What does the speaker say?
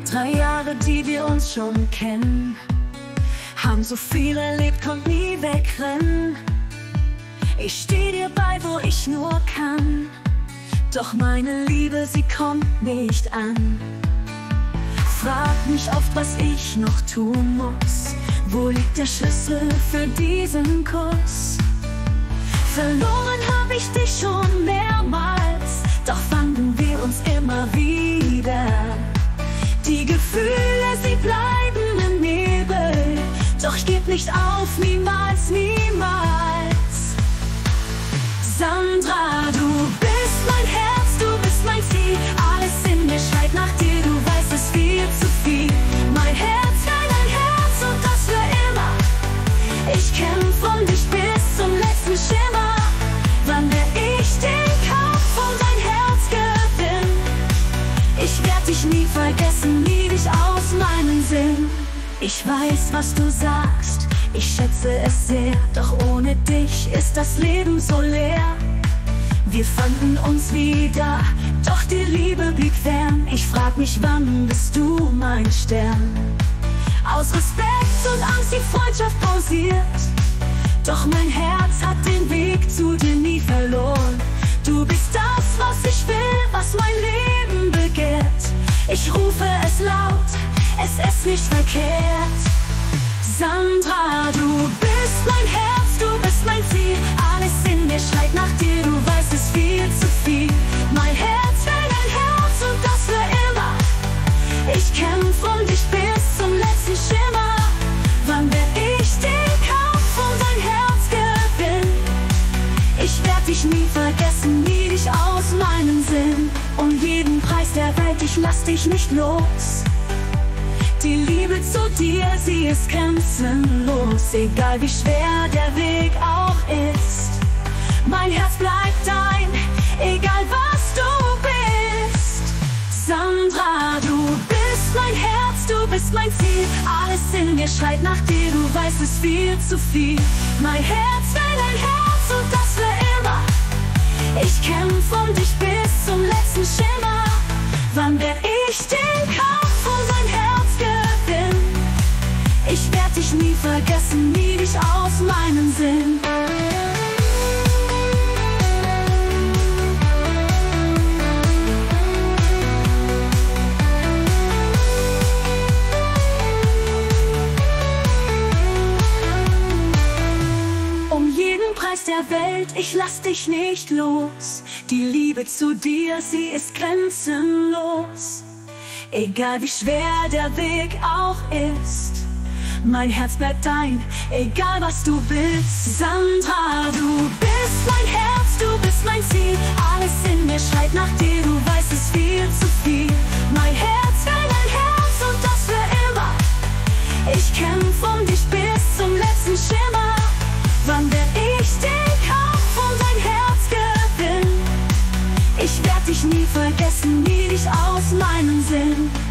3 Jahre, die wir uns schon kennen, haben so viel erlebt, konnt nie wegrennen. Ich steh dir bei, wo ich nur kann, doch meine Liebe, sie kommt nicht an. Frag mich oft, was ich noch tun muss. Wo liegt der Schlüssel für diesen Kuss? Verloren hab ich dich schon mehrmals, doch fanden wir uns immer wieder. Die Gefühle, sie bleiben im Nebel, doch ich geb nicht auf, niemals, niemals. Sandra, du bist mein Herz, du bist mein Ziel. Alles in mir schreit nach dir, du weißt es viel zu viel. Mein Herz, dein Herz und das für immer. Ich kämpf um dich bis zum letzten Schimmer. Wann werd ich den Kampf um dein Herz gewinnen? Ich werd dich nie vergessen, nie dich aus meinem Sinn. Ich weiß, was du sagst, ich schätze es sehr, doch ohne dich ist das Leben so leer. Wir fanden uns wieder, doch die Liebe blieb fern. Ich frag mich, wann bist du mein Stern? Aus Respekt und Angst die Freundschaft pausiert, doch mein Herz hat den Weg zu dir nie verloren. Du bist das, was ich will, was mein Leben begehrt. Ich rufe es laut, es ist nicht verkehrt. Sandra, du bist mein Herz, du bist mein Ziel. Alles in mir schreit nach dir, du weißt es viel zu viel. Mein Herz will dein Herz und das für immer. Ich kämpf um dich bis zum letzten Schimmer. Wann werd ich den Kampf um dein Herz gewinnen? Ich werd dich nie vergessen, nie dich aus meinem Sinn. Um jeden Preis der Welt, ich lass dich nicht los. Die Liebe zu dir, sie ist grenzenlos, egal wie schwer der Weg auch ist. Mein Herz bleibt dein, egal was du bist. Sandra, du bist mein Herz, du bist mein Ziel. Alles in mir schreit nach dir, du weißt es viel zu viel. Mein Herz will dein Herz und das für immer. Ich kämpf um dich bis zum letzten Schimmer. Wann werd ich den Kampf um dein Herz gewinnen? Ich werd dich nie vergessen, nie dich aus meinem Sinn. Um jeden Preis der Welt, ich lass dich nicht los. Die Liebe zu dir, sie ist grenzenlos. Egal wie schwer der Weg auch ist. Mein Herz bleibt dein, egal was du willst. Sandra, du bist mein Herz, du bist mein Ziel. Alles in mir schreit nach dir, du weißt es viel zu viel. Mein Herz will dein Herz und das für immer. Ich kämpf um dich bis zum letzten Schimmer. Wann werd ich den Kampf um dein Herz gewinnen? Ich werd dich nie vergessen, nie dich aus meinem Sinn.